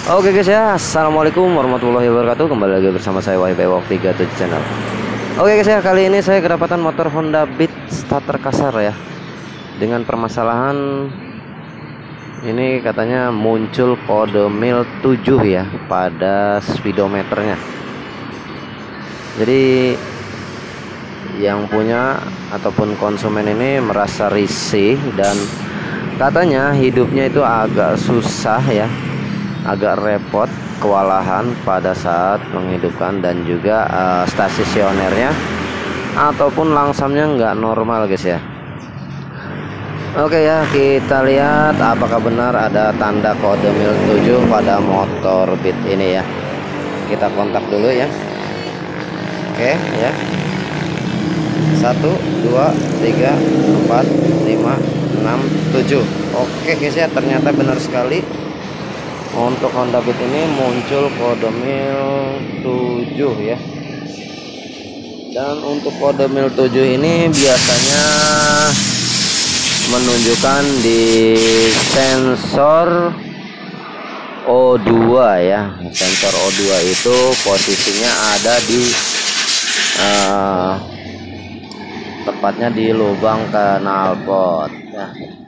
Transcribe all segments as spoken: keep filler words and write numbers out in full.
Oke guys ya, assalamualaikum warahmatullahi wabarakatuh. Kembali lagi bersama saya Wahyu Bewok tiga puluh tujuh channel. Oke guys ya, kali ini saya kedapatan motor Honda Beat starter kasar ya, dengan permasalahan ini katanya muncul kode mil tujuh ya pada speedometernya. Jadi yang punya ataupun konsumen ini merasa risih dan katanya hidupnya itu agak susah ya, agak repot, kewalahan pada saat menghidupkan dan juga uh, stasionernya ataupun langsamnya nggak normal guys ya. Oke ya, kita lihat apakah benar ada tanda kode mil tujuh pada motor Beat ini ya. Kita kontak dulu ya. Oke ya, satu dua tiga empat lima enam tujuh. Oke guys ya, ternyata benar sekali untuk Honda Beat ini muncul kode mil tujuh ya. Dan untuk kode mil tujuh ini biasanya menunjukkan di sensor O dua ya. Sensor O dua itu posisinya ada di uh, tepatnya di lubang knalpot ya.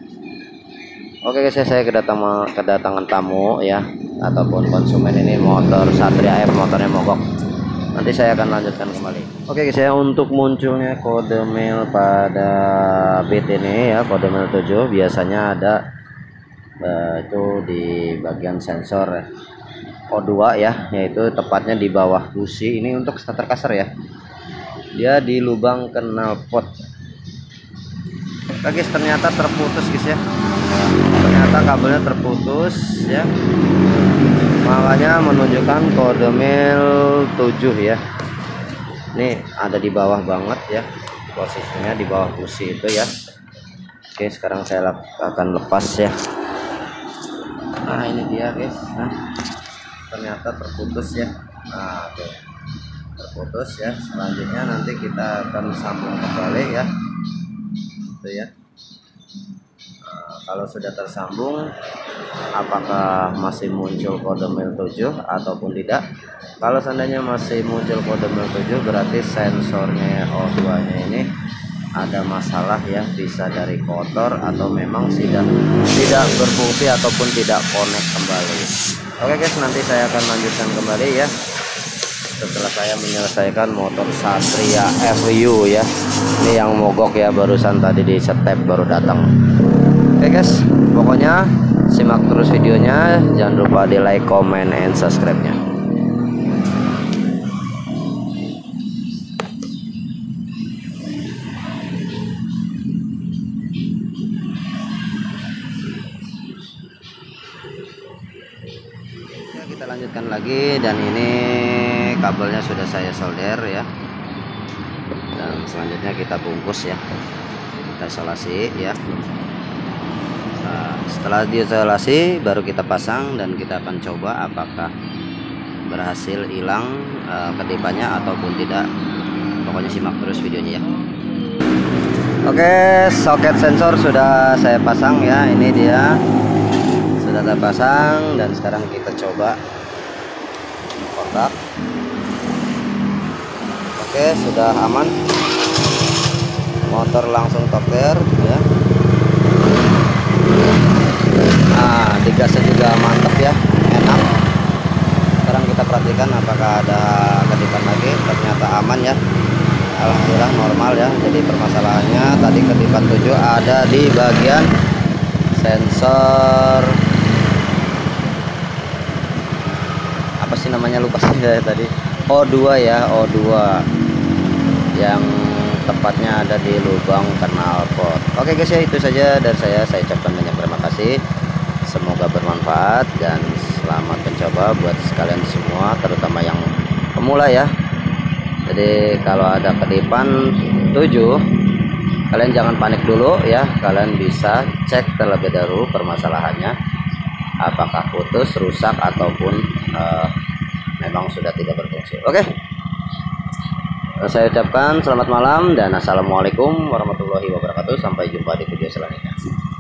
Oke guys ya, saya kedatangan kedatangan tamu ya, ataupun konsumen ini motor Satria F, motornya mogok. Nanti saya akan lanjutkan kembali. Oke guys ya, untuk munculnya kode mil pada Beat ini ya, kode mil tujuh biasanya ada uh, itu di bagian sensor ya, O dua ya, yaitu tepatnya di bawah busi. Ini untuk starter kasar ya, dia di lubang knalpot. Oke guys, ternyata terputus guys ya, ternyata kabelnya terputus ya, makanya menunjukkan kode mil tujuh ya. Ini ada di bawah banget ya, posisinya di bawah busi itu ya. Oke, sekarang saya akan lepas ya. Nah ini dia guys, nah ternyata terputus ya. Nah tuh, terputus ya. Selanjutnya nanti kita akan sambung kembali ya, itu ya. Nah, kalau sudah tersambung, apakah masih muncul kode mil tujuh ataupun tidak? Kalau seandainya masih muncul kode mil tujuh, berarti sensornya O dua nya ini ada masalah ya, bisa dari kotor atau memang tidak tidak berfungsi ataupun tidak connect kembali. Oke guys, nanti saya akan lanjutkan kembali ya setelah saya menyelesaikan motor Satria F U ya. Ini yang mogok ya, barusan tadi di step baru datang. Oke guys, pokoknya simak terus videonya, jangan lupa di like, comment, and subscribe nya. Ya, kita lanjutkan lagi, dan ini kabelnya sudah saya solder ya, dan selanjutnya kita bungkus ya, kita isolasi ya. Nah, setelah diisolasi baru kita pasang dan kita akan coba apakah berhasil hilang uh, kedipannya ataupun tidak. Pokoknya simak terus videonya ya. Oke, soket sensor sudah saya pasang ya, ini dia sudah terpasang, dan sekarang kita coba kontak. Oke, sudah aman, motor langsung tokter ya. Nah, digasnya juga mantap ya, enak. Sekarang kita perhatikan apakah ada kedipan lagi. Ternyata aman ya, alhamdulillah normal ya. Jadi permasalahannya tadi kedipan tujuh ada di bagian sensor, apa sih namanya, lupa sih ya tadi, O dua ya, O dua yang tepatnya ada di lubang knalpot. Oke guys ya, itu saja dari saya. Saya ucapkan banyak terima kasih, semoga bermanfaat dan selamat mencoba buat sekalian semua, terutama yang pemula ya. Jadi kalau ada kedipan tujuh, kalian jangan panik dulu ya, kalian bisa cek terlebih dahulu permasalahannya, apakah putus, rusak, ataupun uh, memang sudah tidak berfungsi. Oke, saya ucapkan selamat malam dan assalamualaikum warahmatullahi wabarakatuh. Sampai jumpa di video selanjutnya.